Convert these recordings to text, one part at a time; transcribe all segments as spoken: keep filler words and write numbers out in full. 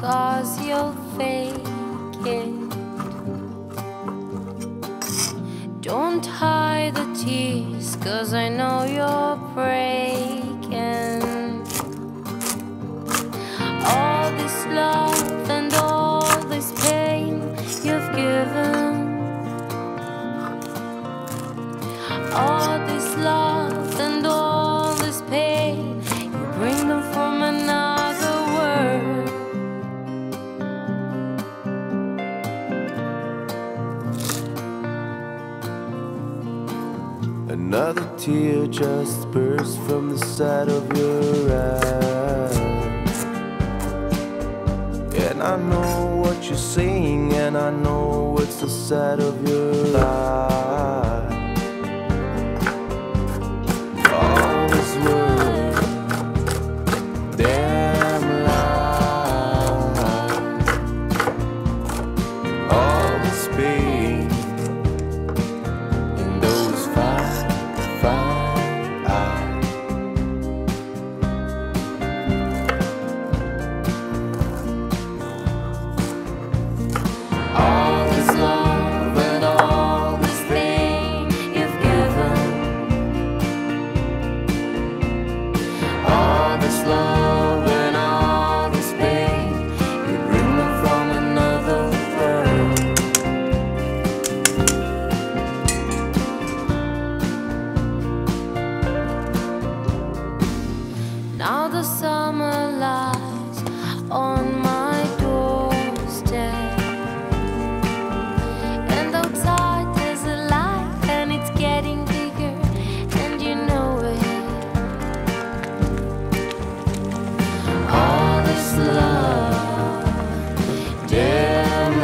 'cause you'll fake it. Don't hide the tears, 'cause I know you're breaking. All this love and all this pain you've given, all this love and all this pain, you bring them from another world. Another tear just burst from the side of your eye. And I know what you're saying, and I know it's the side of your eye. All this world, damn lie. All this pain in those fine, fine eyes. All this love and all this pain you've given, all this love and all this pain, you bring them from another world. Now the summer lies on my doorstep, and outside there's a light and it's getting bigger, and you know it. All this love, damn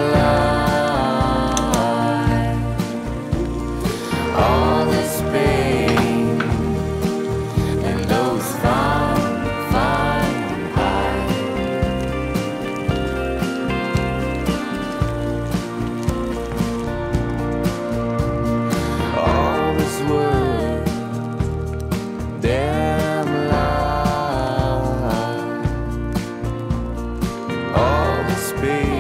lie. All this pain and those fine, fine eyes. All this world, damn lie. All this pain